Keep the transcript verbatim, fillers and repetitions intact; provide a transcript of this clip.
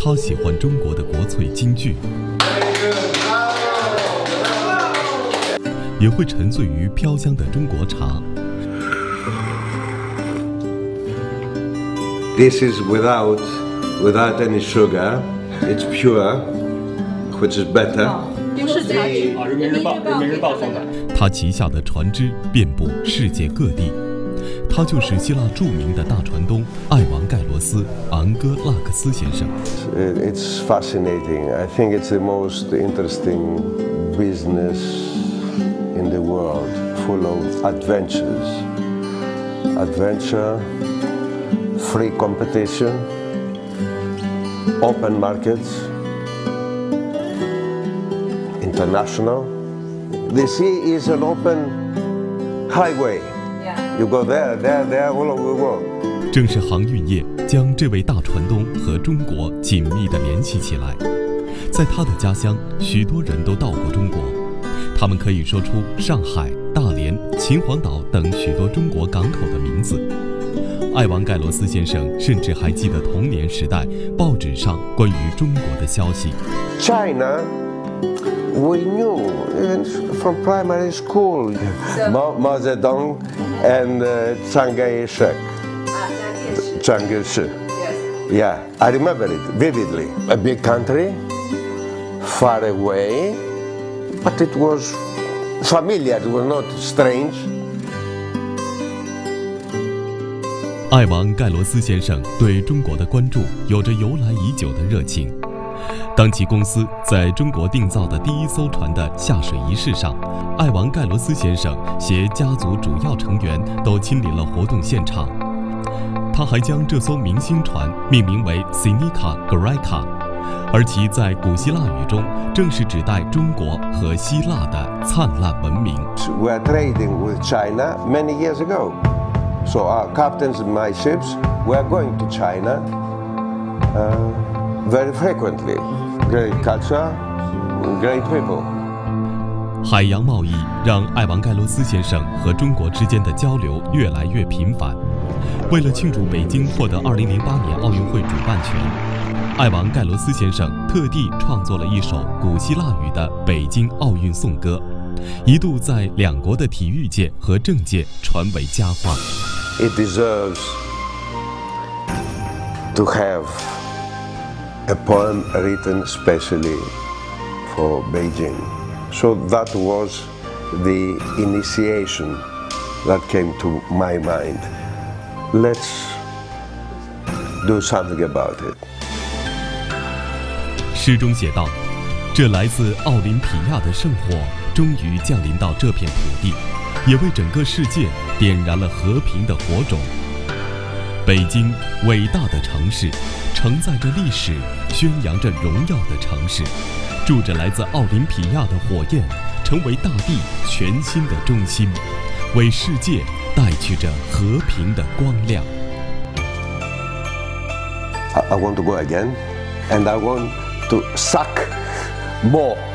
他喜欢中国的国粹京剧，也会沉醉于飘香的中国茶。 This is without without any sugar. It's pure, which is better. 不是茶具啊，人民日报，人民日报送的。 他旗下的船只遍布世界各地。他就是希腊著名的大船东艾王盖罗斯·昂哥拉克斯先生。 It's fascinating. I think it's the most interesting business in the world, full of adventures, adventure, free competition, open markets, international. The sea is an open highway.You go there, there, there, all over the world. 正是航运业将这位大船东和中国紧密地联系起来。在他的家乡，许多人都到过中国，他们可以说出上海、大连、秦皇岛等许多中国港口的名字。艾王盖罗斯先生甚至还记得童年时代报纸上关于中国的消息。 China.We knew even from primary school, Mao, Mao Zedong and uh, Chiang Kai-shek. Chiang Kai-shek. Yes. Yeah, I remember it vividly. A big country, far away, but it was familiar. It was not strange. 艾王盖罗斯先生对中国的关注有着由来已久的热情。当其公司在中国订造的第一艘船的下水仪式上，艾王盖罗斯先生携家族主要成员都亲临了活动现场。他还将这艘明星船命名为 Sinica Greca， 而其在古希腊语中正是指代中国和希腊的灿烂文明。 We are trading with China many years ago, so our captains in my ships were going to China uh, very frequently.Great culture, great people. 海洋贸易让艾王盖罗斯先生和中国之间的交流越来越频繁。为了庆祝北京获得二零零八年奥运会主办权，艾王盖罗斯先生特地创作了一首古希腊语的北京奥运颂歌，一度在两国的体育界和政界传为佳话。 It deserves to have.A poem written specially for Beijing. So that was the initiation that came to my mind. Let's do something about it. 诗中写道：“这来自奥林匹亚的圣火终于降临到这片土地，也为整个世界点燃了和平的火种。北京，伟大的城市。”承载着历史，宣扬着荣耀的城市，住着来自奥林匹亚的火焰，成为大地全新的中心，为世界带去着和平的光亮。 I want to go again, and I want to suck more.